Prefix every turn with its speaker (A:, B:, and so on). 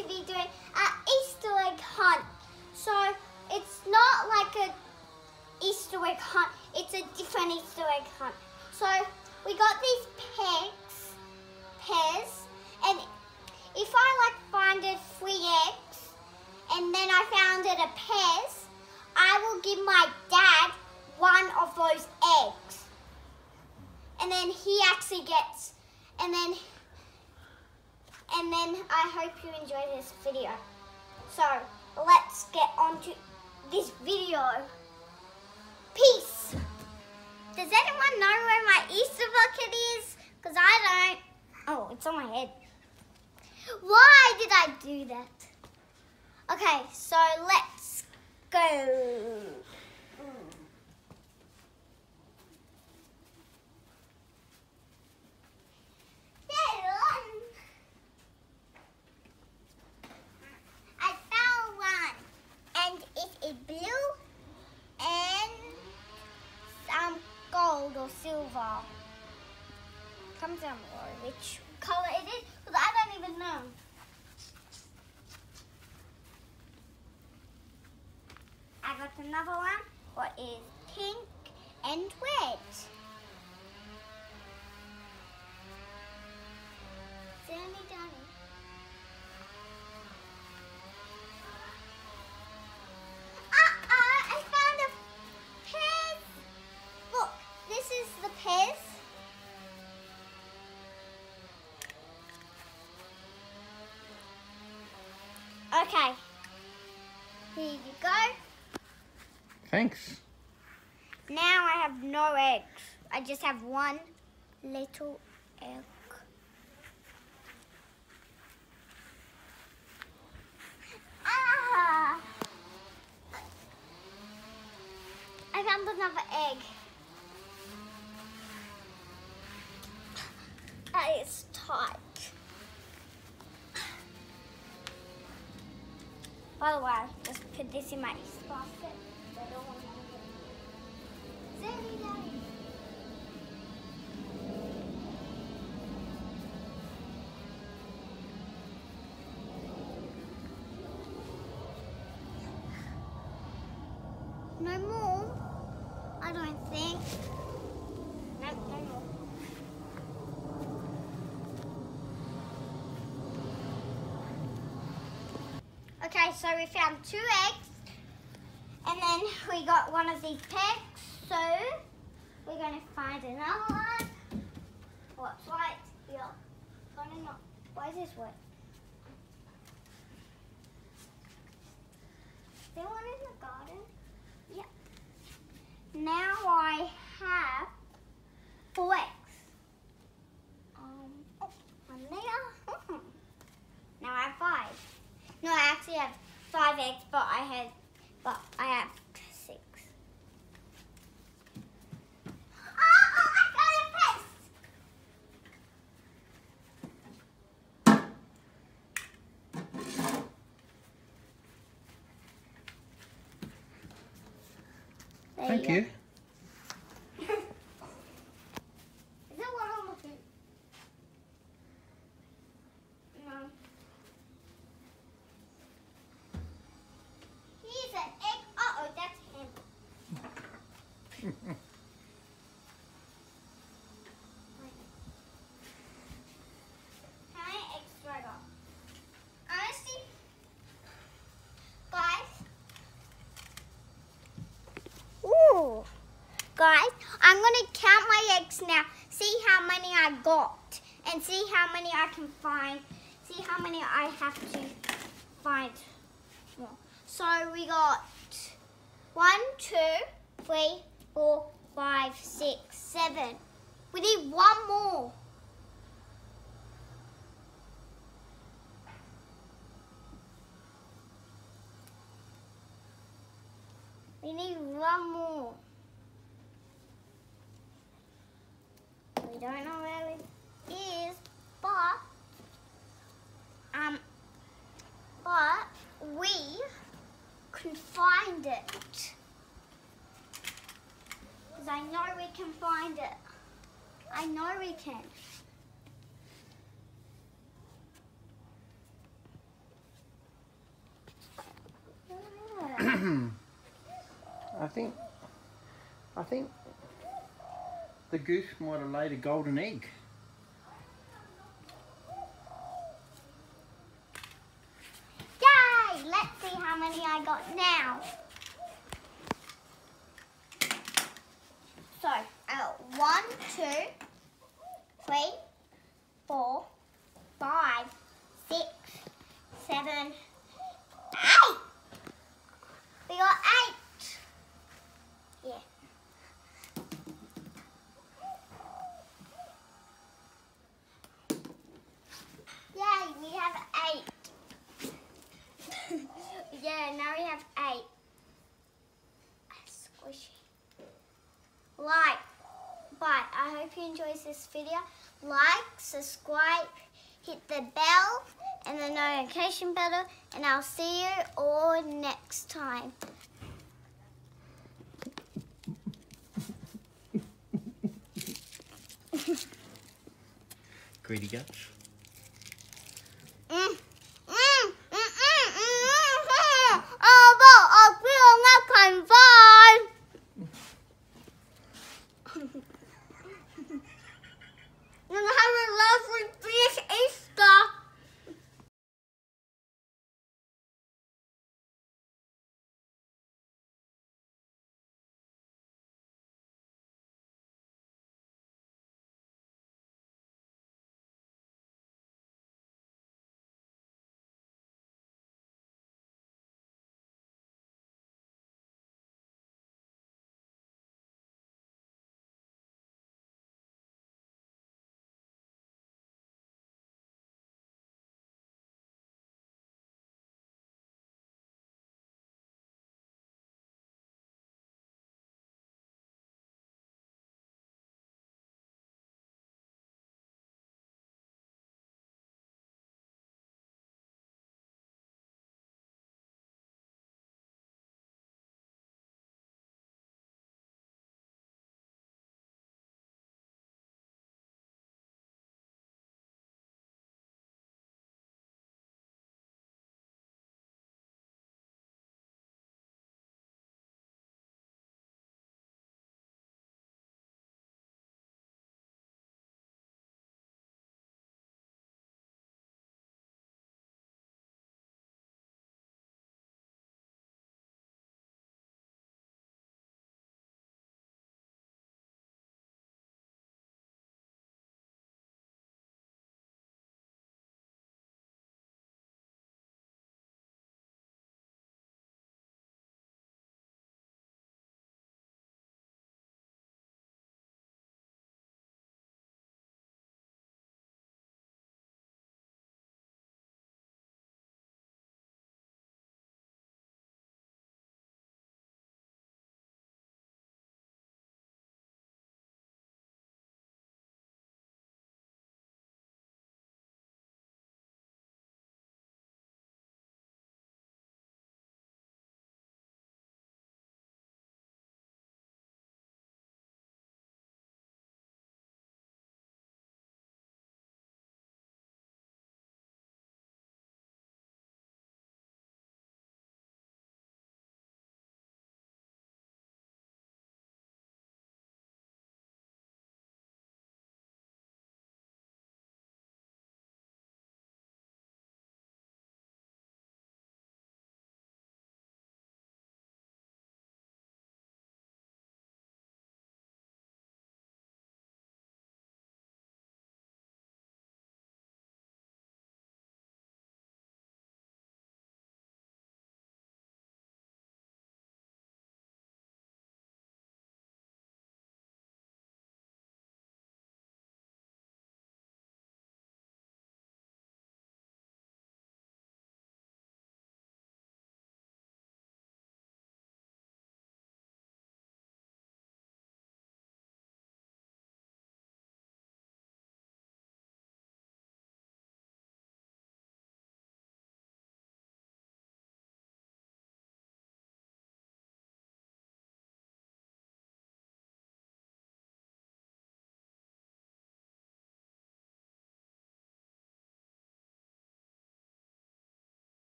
A: to be doing an Easter egg hunt. So it's not like a Easter egg hunt, it's a different Easter egg hunt. So we got these pairs, and if I find 3 eggs and then I found it a pairs, I will give my dad one of those eggs. And then he actually gets, and then I hope you enjoy this video. So let's get on to this video. Peace. Does anyone know where my Easter bucket is? Because I don't. Oh, it's on my head. Why did I do that? Okay, so let's go. I found one, and it is blue and some gold or silver. Comes down below which color it is, because I don't even know. I got another one, what is pink and red. Danny Danny. I found a pairs. Look, this is the pairs. Okay, here you go.
B: Thanks.
A: Now I have no eggs. I just have one little egg. Ah! I found another egg. It's tight. By the way, just put this in my Easter basket. I don't want to Sandy Daddy. No more? I don't think. Nope, no more. Okay, so we found 2 eggs, and then we got one of these pecks, so we're going to find another one. What's right here? Why is this wet? Is there one in the garden? Yeah. Now I have 4 eggs. One there. Now I have 5. No, I actually have 5 eggs, but I have 6. Oh, I got a pest!
B: Thank you.
A: Is that what I'm looking? No. Here's an egg. Uh-oh, that's him. How many eggs do I got? Honestly, guys. Ooh. Guys, I'm going to count my eggs now. See how many I got. And see how many I can find. See how many I have to find more. So we got 1, 2, 3, 4, 5, 6, 7. We need 1 more. We need 1 more. We don't know where it is, but we can find it. Because I know we can find it. I know we can.
B: I think the goose might have laid a golden egg.
A: Yay! Let's see how many I got now. So, I got 1, 2, 3, 4, 5, 6, 7, 8. We got 8. Yeah. Yay, we have 8. Yeah, now we have 8. That's squishy. But I hope you enjoyed this video. Like, subscribe, hit the bell and the notification bell, and I'll see you all next time.
B: Greedy guts.